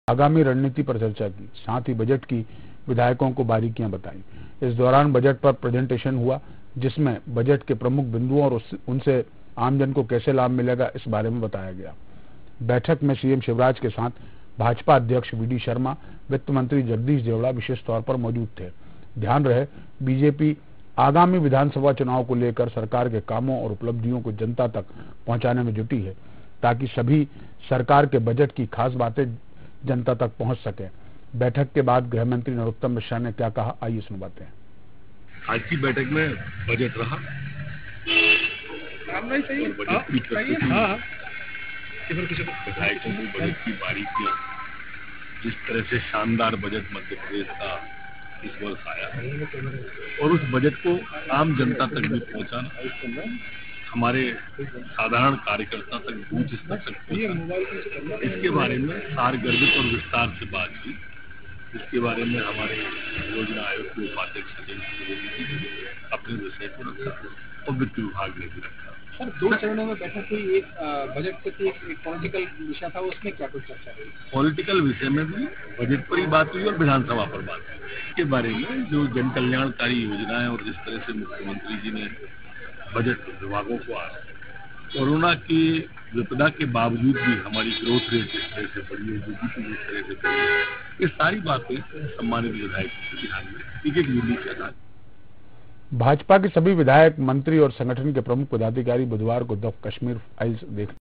आगामी रणनीति पर चर्चा की, साथ ही बजट की विधायकों को बारीकियां बताई। इस दौरान बजट पर प्रेजेंटेशन हुआ, जिसमें बजट के प्रमुख बिंदुओं और उनसे आमजन को कैसे लाभ मिलेगा इस बारे में बताया गया। बैठक में सीएम शिवराज के साथ भाजपा अध्यक्ष वीडी शर्मा, वित्त मंत्री जगदीश देवड़ा विशेष तौर पर मौजूद थे। ध्यान रहे, बीजेपी आगामी विधानसभा चुनाव को लेकर सरकार के कामों और उपलब्धियों को जनता तक पहुंचाने में जुटी है, ताकि सभी सरकार के बजट की खास बातें जनता तक पहुंच सके। बैठक के बाद गृह मंत्री नरोत्तम मिश्रा ने क्या कहा, आइए सुनवाते हैं। आज की बैठक में बजट रहा, विधायकों की बजट की बारीकियां, जिस तरह से शानदार बजट मध्य प्रदेश का इस वर्ष आया और उस बजट को आम जनता तक भी पहुंचाना, हमारे साधारण कार्यकर्ता तक बूथ स्तर तक पहुंचाना, इसके बारे में सारगर्भित और विस्तार से बात हुई। इसके बारे में हमारे योजना आयोग के उपाध्यक्ष अपने विषय को रखा और वित्त विभाग ने भी रखा। सर, 2 चरणों में बैठक हुई, एक बजट पे थी, एक पॉलिटिकल विषय था, उसमें क्या कुछ चर्चा हुई? पॉलिटिकल विषय में भी बजट पर ही बात हुई और विधानसभा पर बात हुई। इसके बारे में जो जन कल्याणकारी योजनाएं और जिस तरह से मुख्यमंत्री जी ने बजट विभागों को आज कोरोना की विपदा के बावजूद भी हमारी ग्रोथ रेट जिस तरह से बढ़ी है, जीडीपी जिस तरह से बढ़ी है, ये सारी बातें सम्मानित विधायकों के ध्यान में एक यूनिट के आधार। भाजपा के सभी विधायक, मंत्री और संगठन के प्रमुख पदाधिकारी बुधवार को द कश्मीर फाइल्स देख